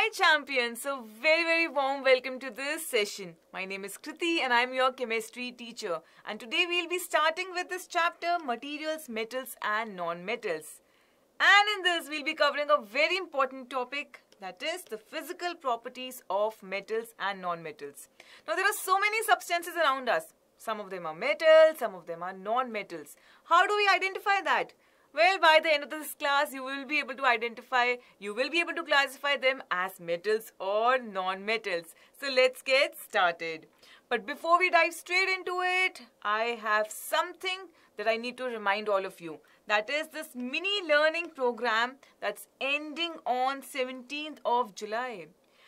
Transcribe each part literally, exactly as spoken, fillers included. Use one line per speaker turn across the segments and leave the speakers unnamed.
Hi champions, so very very warm welcome to this session. My name is Kriti and I'm your chemistry teacher, and today we'll be starting with this chapter, materials, metals and non-metals. And in this we'll be covering a very important topic, that is the physical properties of metals and non-metals. Now there are so many substances around us. Some of them are metals, some of them are non-metals. How do we identify that? Well, by the end of this class, you will be able to identify, you will be able to classify them as metals or non-metals. So let's get started. But before we dive straight into it, I have something that I need to remind all of you. That is this mini learning program that's ending on seventeenth of July.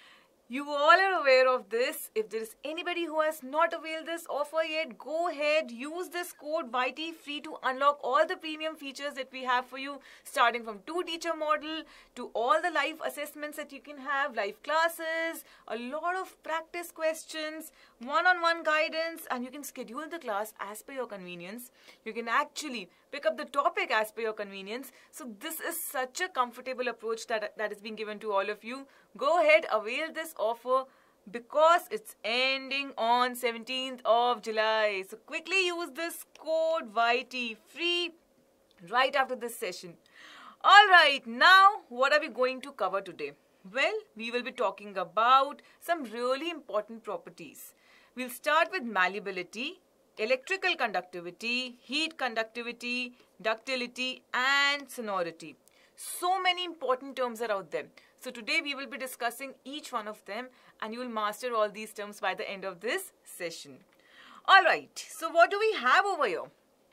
You all are aware of this. If there is anybody who has not availed this offer yet, go ahead, use this code Y T FREE to unlock all the premium features that we have for you, starting from two teacher model to all the live assessments that you can have, live classes, a lot of practice questions, one-on-one guidance, and you can schedule the class as per your convenience. You can actually pick up the topic as per your convenience. So this is such a comfortable approach that, that is being given to all of you. Go ahead, avail this offer because it's ending on seventeenth of July. So quickly use this code Y T FREE right after this session. Alright, now what are we going to cover today? Well, we will be talking about some really important properties. We'll start with malleability, electrical conductivity, heat conductivity, ductility and sonority. So many important terms are out there. So today we will be discussing each one of them and you will master all these terms by the end of this session. Alright, so what do we have over here?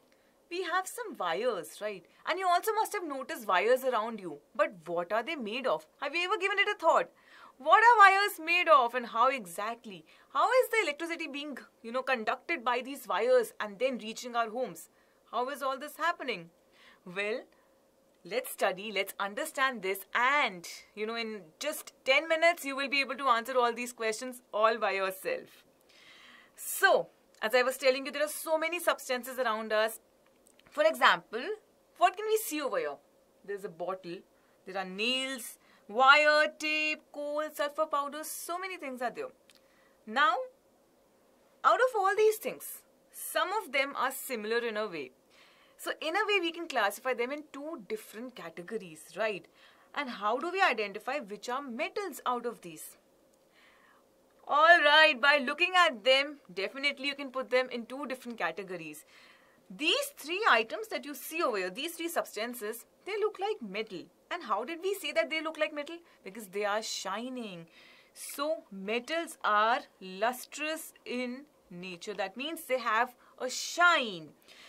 We have some wires, right? And you also must have noticed wires around you. But what are they made of? Have you ever given it a thought? What are wires made of and how exactly? How is the electricity being, you know, conducted by these wires and then reaching our homes? How is all this happening? Well, let's study, let's understand this, and you know, in just ten minutes you will be able to answer all these questions all by yourself. So, as I was telling you, there are so many substances around us. For example, what can we see over here? There's a bottle, there are nails, wire, tape, coal, sulphur powders, so many things are there. Now, out of all these things, some of them are similar in a way. So in a way, we can classify them in two different categories, right? And how do we identify which are metals out of these? Alright, by looking at them, definitely you can put them in two different categories. These three items that you see over here, these three substances, they look like metal. And how did we say that they look like metal? Because they are shining. So metals are lustrous in nature. That means they have a shine.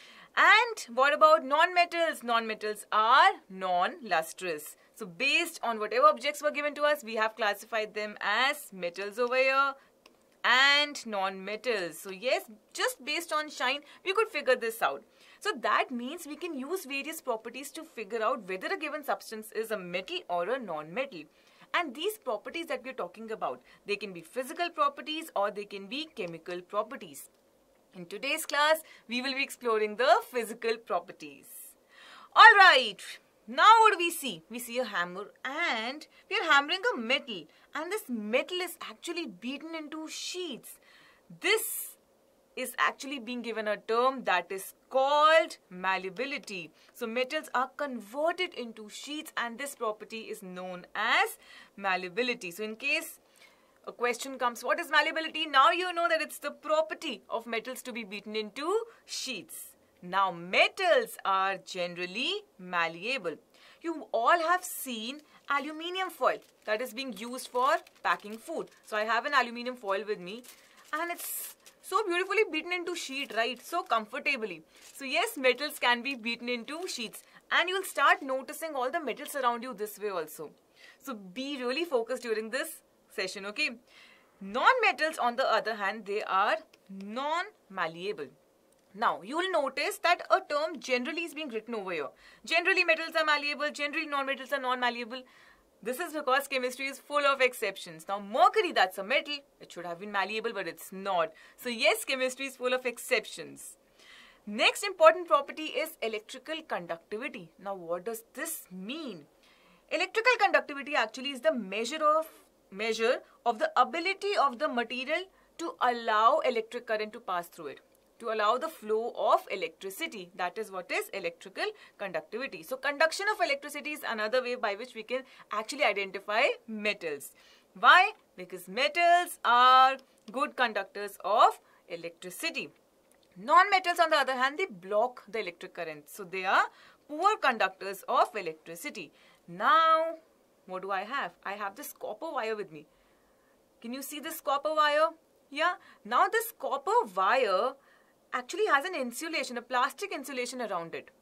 And what about non-metals? Non-metals are non-lustrous. So based on whatever objects were given to us, we have classified them as metals over here and non-metals. So yes, just based on shine, we could figure this out. So that means we can use various properties to figure out whether a given substance is a metal or a non-metal. And these properties that we are talking about, they can be physical properties or they can be chemical properties. In today's class, we will be exploring the physical properties. Alright, now what do we see? We see a hammer and we are hammering a metal. And this metal is actually beaten into sheets. This is actually being given a term that is called malleability. So metals are converted into sheets and this property is known as malleability. So in case a question comes, what is malleability? Now you know that it's the property of metals to be beaten into sheets. Now metals are generally malleable. You all have seen aluminium foil that is being used for packing food. So I have an aluminium foil with me and it's so beautifully beaten into sheet, right? So comfortably. So yes, metals can be beaten into sheets and you'll start noticing all the metals around you this way also. So be really focused during this session, okay? Non-metals on the other hand, they are non-malleable. Now, you will notice that a term generally is being written over here. Generally, metals are malleable, generally non-metals are non-malleable. This is because chemistry is full of exceptions. Now, mercury, that's a metal. It should have been malleable, but it's not. So, yes, chemistry is full of exceptions. Next important property is electrical conductivity. Now, what does this mean? Electrical conductivity actually is the measure of measure of the ability of the material to allow electric current to pass through it, to allow the flow of electricity. That is what is electrical conductivity. So conduction of electricity is another way by which we can actually identify metals. Why? Because metals are good conductors of electricity. Non-metals, on the other hand, they block the electric current. So they are poor conductors of electricity. Now, what do I have? I have this copper wire with me. Can you see this copper wire? Yeah. Now this copper wire actually has an insulation, a plastic insulation around it.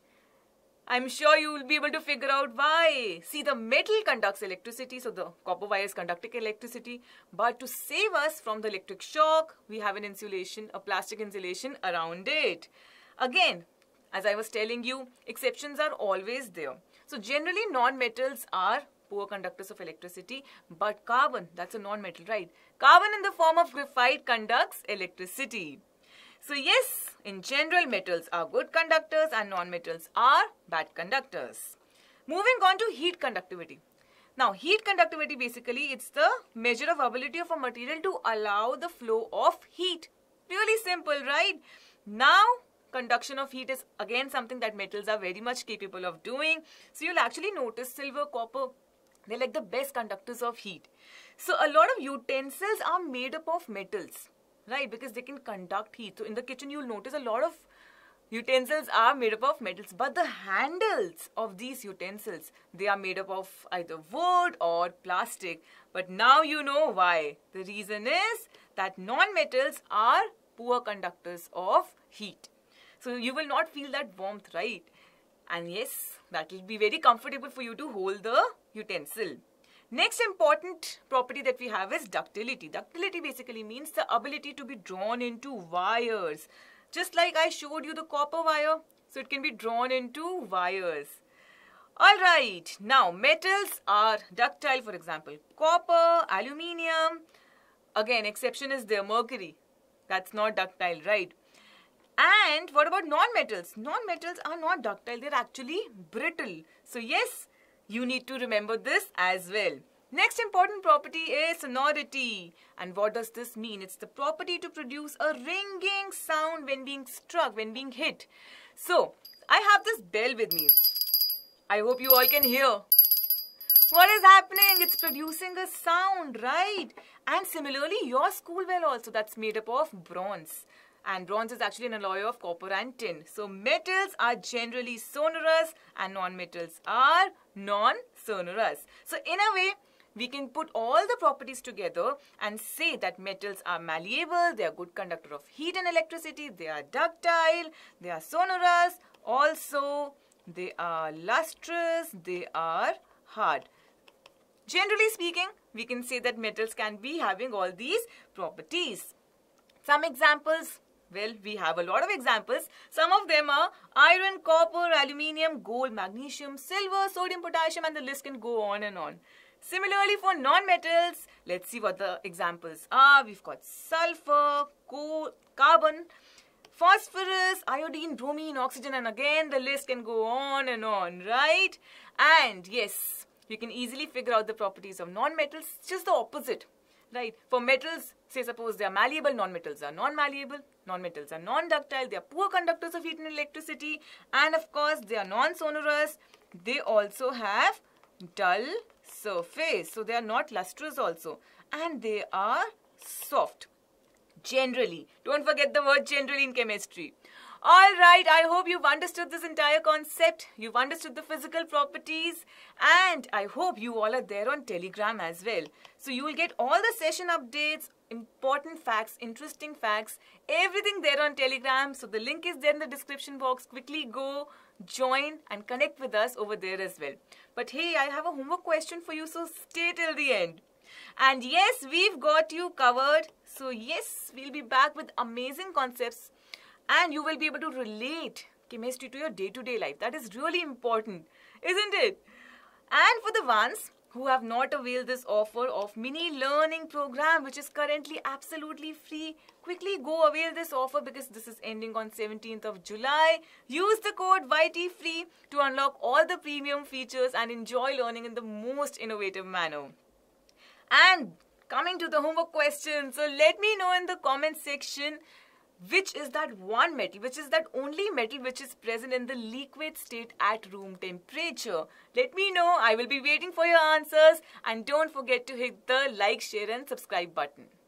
I'm sure you will be able to figure out why. See, the metal conducts electricity, so the copper wire is conducting electricity. But to save us from the electric shock, we have an insulation, a plastic insulation around it. Again, as I was telling you, exceptions are always there. So generally, non-metals are poor conductors of electricity, but carbon, that's a non-metal, right? Carbon in the form of graphite conducts electricity. So yes, in general, metals are good conductors and non-metals are bad conductors. Moving on to heat conductivity. Now, heat conductivity, basically, it's the measure of ability of a material to allow the flow of heat. Really simple, right? Now, conduction of heat is again something that metals are very much capable of doing. So you'll actually notice silver, copper, they're like the best conductors of heat. So a lot of utensils are made up of metals, right? Because they can conduct heat. So in the kitchen, you'll notice a lot of utensils are made up of metals. But the handles of these utensils, they are made up of either wood or plastic. But now you know why. The reason is that non-metals are poor conductors of heat. So you will not feel that warmth, right? And yes, that will be very comfortable for you to hold the utensil. Next important property that we have is ductility. Ductility basically means the ability to be drawn into wires. Just like I showed you the copper wire, so it can be drawn into wires. Alright, now metals are ductile, for example, copper, aluminium. Again, exception is there, mercury. That's not ductile, right? And what about non-metals? Non-metals are not ductile, they're actually brittle. So yes, you need to remember this as well. Next important property is sonority. And what does this mean? It's the property to produce a ringing sound when being struck, when being hit. So, I have this bell with me. I hope you all can hear. What is happening? It's producing a sound, right? And similarly, your school bell also, that's made up of bronze. And bronze is actually an alloy of copper and tin. So metals are generally sonorous and non-metals are non-sonorous. So in a way, we can put all the properties together and say that metals are malleable, they are good conductor of heat and electricity, they are ductile, they are sonorous, also they are lustrous, they are hard. Generally speaking, we can say that metals can be having all these properties. Some examples. Well, we have a lot of examples. Some of them are iron, copper, aluminium, gold, magnesium, silver, sodium, potassium, and the list can go on and on. Similarly, for non-metals, let's see what the examples are. We've got sulphur, coal, carbon, phosphorus, iodine, bromine, oxygen, and again the list can go on and on, right? And yes, you can easily figure out the properties of non-metals. It's just the opposite. Right. For metals, say suppose they are malleable, non-metals are non-malleable, non-metals are non-ductile, they are poor conductors of heat and electricity, and of course they are non-sonorous. They also have dull surface, so they are not lustrous also, and they are soft. Generally, don't forget the word generally in chemistry. Alright, I hope you've understood this entire concept, you've understood the physical properties, and I hope you all are there on Telegram as well. So you will get all the session updates, important facts, interesting facts, everything there on Telegram. So the link is there in the description box. Quickly go, join and connect with us over there as well. But hey, I have a homework question for you, so stay till the end. And yes, we've got you covered. So yes, we'll be back with amazing concepts. And you will be able to relate chemistry to your day-to-day life. That is really important, isn't it? And for the ones who have not availed this offer of mini learning program, which is currently absolutely free, quickly go avail this offer because this is ending on seventeenth of July. Use the code Y T F R E E to unlock all the premium features and enjoy learning in the most innovative manner. And coming to the homework question, so let me know in the comment section which is that one metal, which is that only metal which is present in the liquid state at room temperature. Let me know. I will be waiting for your answers, and don't forget to hit the like, share and subscribe button.